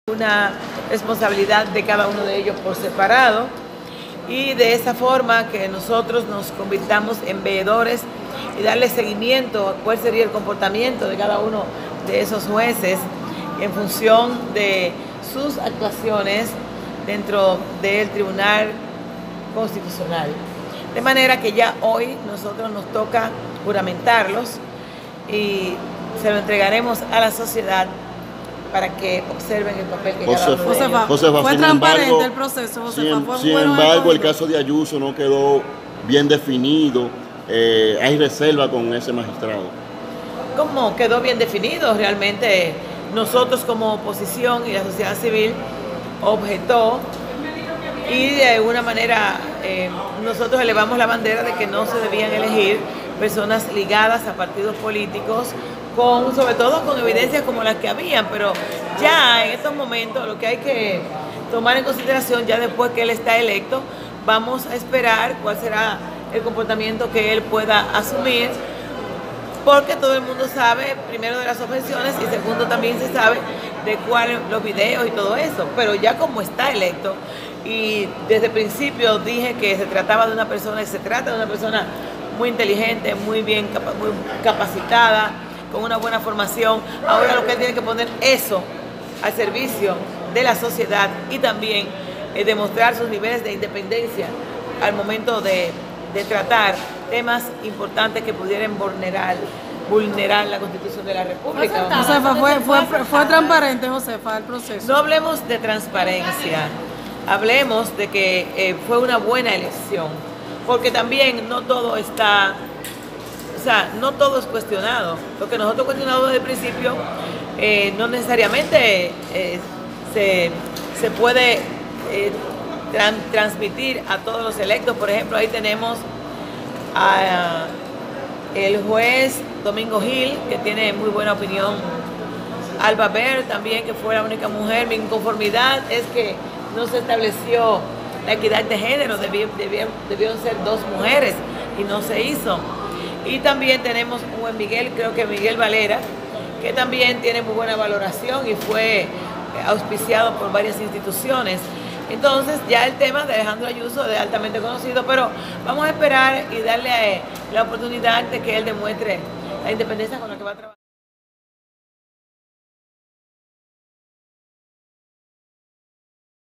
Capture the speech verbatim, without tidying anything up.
una responsabilidad de cada uno de ellos por separado, y de esa forma que nosotros nos convirtamos en veedores y darle seguimiento a cuál sería el comportamiento de cada uno de esos jueces en función de sus actuaciones dentro del Tribunal Constitucional. De manera que ya hoy nosotros nos toca juramentarlos y se lo entregaremos a la sociedad para que observen el papel que Josefa, cada uno de ellos. Josefa, fue sin transparente embargo, el proceso, Josefa. Sin, fue sin bueno embargo, el escogido. caso de Ayuso no quedó bien definido. Eh, hay reserva con ese magistrado. ¿Cómo quedó bien definido? Realmente nosotros como oposición y la sociedad civil objetó, y de alguna manera eh, nosotros elevamos la bandera de que no se debían elegir personas ligadas a partidos políticos, con, sobre todo con evidencias como las que habían, pero ya en estos momentos lo que hay que tomar en consideración, ya después que él está electo, vamos a esperar cuál será el comportamiento que él pueda asumir, porque todo el mundo sabe, primero, de las objeciones, y segundo, también se sabe de cuáles los videos y todo eso, pero ya como está electo, y desde el principio dije que se trataba de una persona, y se trata de una persona muy inteligente, muy bien muy capacitada, con una buena formación. Ahora lo que él tiene que poner eso al servicio de la sociedad y también eh, demostrar sus niveles de independencia al momento de, de tratar temas importantes que pudieran vulnerar, vulnerar la Constitución de la República. Josefa, fue, fue, fue transparente, Josefa, el proceso. No hablemos de transparencia, hablemos de que eh, fue una buena elección, porque también no todo está... O sea, no todo es cuestionado. Lo que nosotros cuestionamos desde el principio eh, no necesariamente eh, se, se puede eh, tran, transmitir a todos los electos. Por ejemplo, ahí tenemos a, el juez Domingo Gil, que tiene muy buena opinión. Alba Ver también, que fue la única mujer. Mi inconformidad es que no se estableció la equidad de género. Debieron, debieron, debieron ser dos mujeres y no se hizo. Y también tenemos un buen Miguel, creo que Miguel Valera, que también tiene muy buena valoración y fue auspiciado por varias instituciones. Entonces ya el tema de Alejandro Ayuso es altamente conocido, pero vamos a esperar y darle la oportunidad de que él demuestre la independencia con la que va a trabajar.